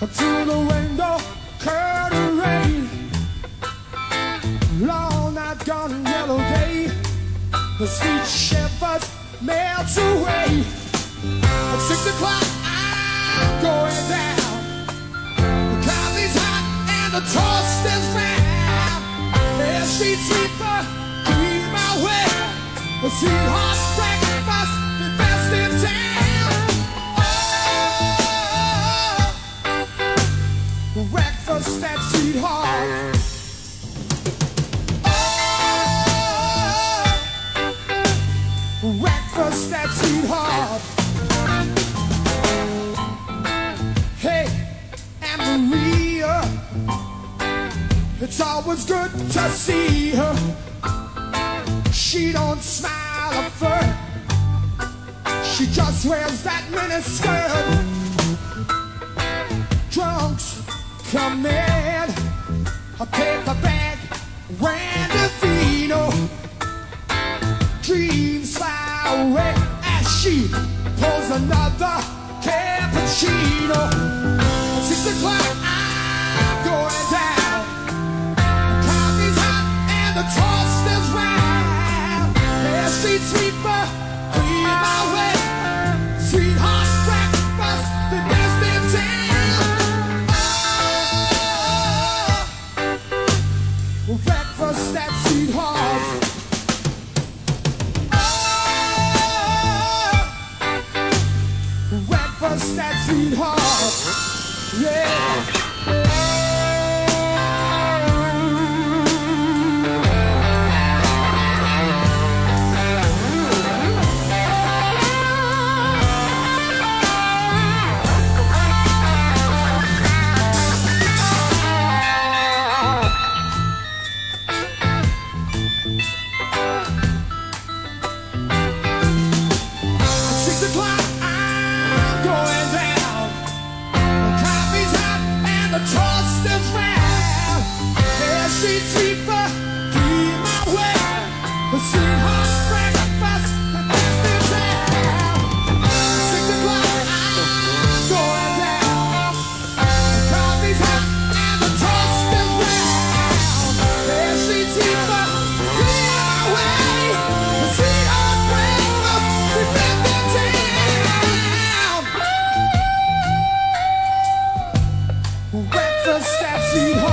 through the window, curtain rain. Long night gone, yellow day. The sweet shepherds melt away. At 6 o'clock, I'm going down. The coffee's hot and the toast is round. There's street sweeper, lead my way. The sweetheart breakfast, the best in town. Oh, breakfast at Sweetheart. Oh, breakfast at Sweetheart. Hey, Anne Maria, it's always good to see her. She don't smile at first, she just wears that mini skirt. Drunks come in, a paper bag, Randy Vino. Dreams fly away as she pulls another cappuccino. At 6 o'clock, I'm going down. The coffee's hot and the toast is round. There's street sweeper, clean my way. Sweetheart breakfast, the best in town. Oh, breakfast at Sweetheart. Breakfast at Sweetheart, yeah. At 6 o'clock, the toast is round. There's street sweeper, keep my way. The Sweetheart breakfast, the best in town. 6 o'clock, I'm going down. The coffee's hot and the toast is round. There's street sweeper, keep my way. The Sweetheart breakfast, the best in town. Breakfast at Sweetheart.